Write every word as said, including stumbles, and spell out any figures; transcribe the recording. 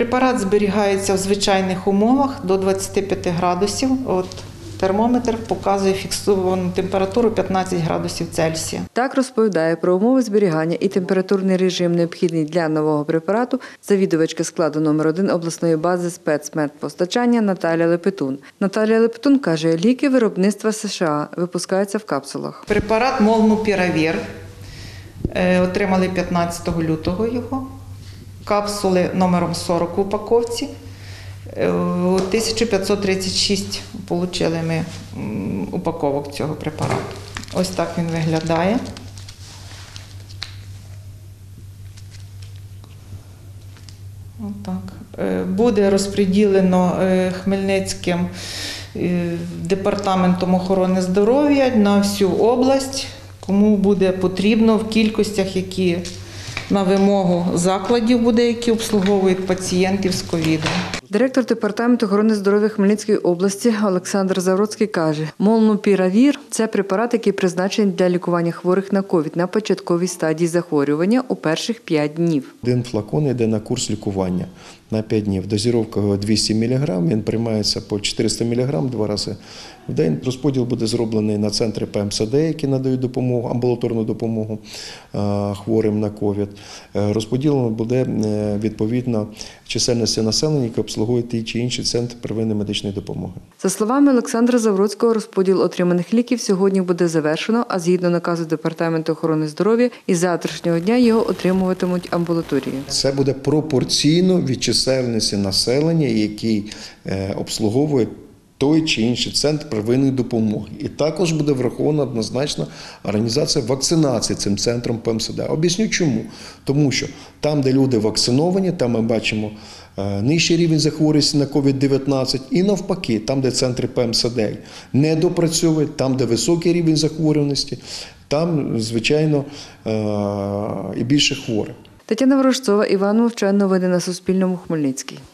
Препарат зберігається в звичайних умовах до двадцяти п'яти градусів. От термометр показує фіксовану температуру п'ятнадцять градусів Цельсія. Так розповідає про умови зберігання і температурний режим, необхідний для нового препарату, завідувачка складу номер один обласної бази спецмедпостачання Наталія Лепетун. Наталія Лепетун каже, ліки виробництва США випускаються в капсулах. Препарат Молнупіравір. Отримали п'ятнадцятого лютого його. Капсули номером сорок в упаковці. тисяча п'ятсот тридцять шість отримали ми упаковок цього препарату. Ось так він виглядає. Отак. Буде розподілено Хмельницьким департаментом охорони здоров'я на всю область, кому буде потрібно в кількостях, які на вимогу закладів буде, які обслуговують пацієнтів з ковідом. Директор департаменту охорони здоров'я Хмельницької області Олександр Завроцький каже, молнупіравір – це препарат, який призначений для лікування хворих на ковід на початковій стадії захворювання у перших п'ять днів. Один флакон йде на курс лікування на п'ять днів. Дозировка двісті міліграм, він приймається по чотириста міліграм два рази в день. Розподіл буде зроблений на центри Пе Ем Се Де, які надають допомогу, амбулаторну допомогу хворим на ковід. Розподілено буде відповідно чисельності населення, яке обслуговує ті чи інші центри первинної медичної допомоги. За словами Олександра Завроцького, розподіл отриманих ліків сьогодні буде завершено, а згідно наказу Департаменту охорони здоров'я, із завтрашнього дня його отримуватимуть амбулаторії. Це буде пропорційно від чисельності населення, який обслуговує той чи інший центр первинної допомоги. І також буде врахована однозначно організація вакцинації цим центром Пе Ем Се Де. Об'ясню чому. Тому що там, де люди вакциновані, там ми бачимо нижчий рівень захворюваності на ковід дев'ятнадцять, і навпаки, там, де центри Пе Ем Се Де не допрацьовують, там, де високий рівень захворюваності, там, звичайно, і більше хворих. Тетяна Ворожцова, Іван Мовчан. Новини на Суспільному. Хмельницький.